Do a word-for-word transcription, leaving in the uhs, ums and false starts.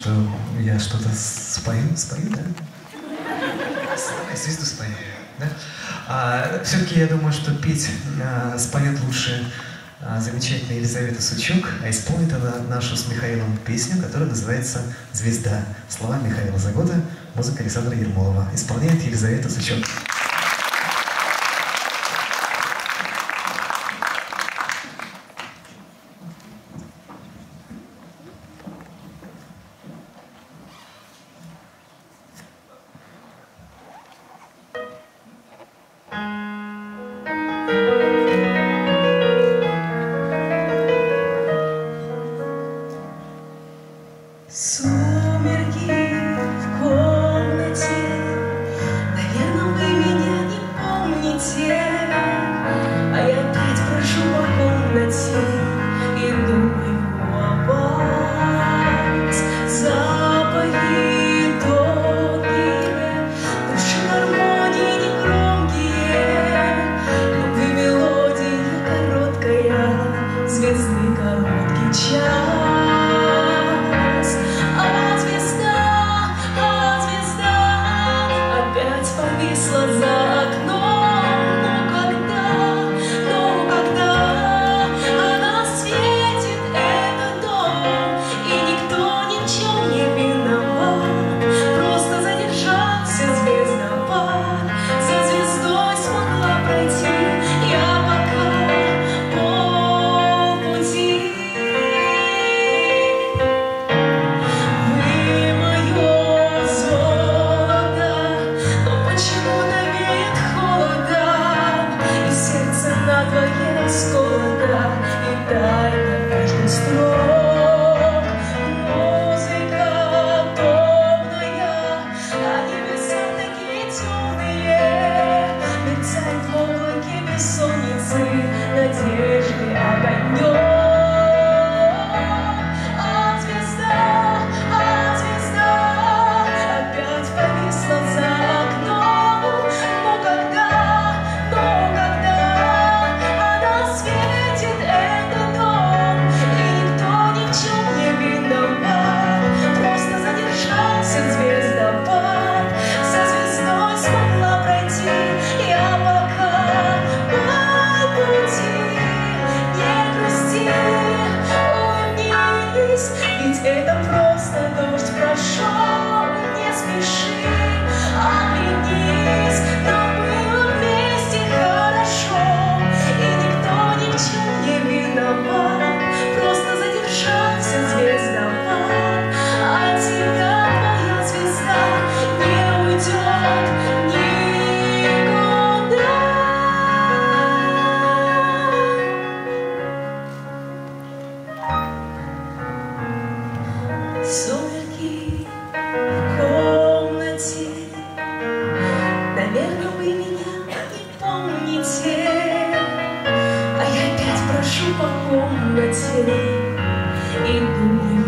Я что-то спою, спою, да? Звезду спою, да? А, все-таки я думаю, что петь а, споет лучше а, замечательная Елизавета Сучук, а исполнит она нашу с Михаилом песню, которая называется «Звезда». Слова Михаила Загода, музыка Александра Ермолова. Исполняет Елизавета Сучук. Сумерки в комнате, наверное, вы меня не помните, а я опять прошу по комнате и думаю о вас. Запахи долгие, души гармонии негромкие, любви мелодия короткая, звездный короткий час. За окном, но когда, но когда она светит, этот дом, и никто ни в чем не виноват, просто задержался звездопад, за звездой смогла пройти я пока полпути. Вы мое золото, но почему надвое расколото и тайна между строк. Музыка томная, а небеса такие темные, мерцает в облаке бессонницы надежды огонек. А звезда, а звезда опять повисла за окном, но когда, но когда это просто дождь прошел, не спеши, оглянись, нам было вместе хорошо, и никто ни в чем не виноват, просто задержался звездопад, а от тебя твоя звезда не уйдет никуда. Сумерки в комнате, наверное, вы меня не помните, а я опять прошу по комнате и думаю